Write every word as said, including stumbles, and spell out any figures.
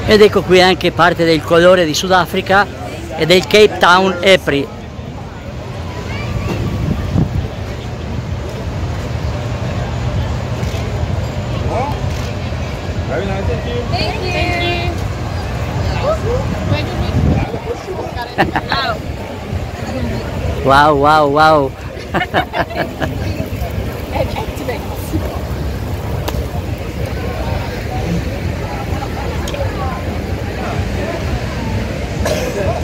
Ed ecco qui anche parte del colore di Sudafrica e del Cape Town EPRI. Very nice, thank you. Thank you. Wow, wow, wow. It activates.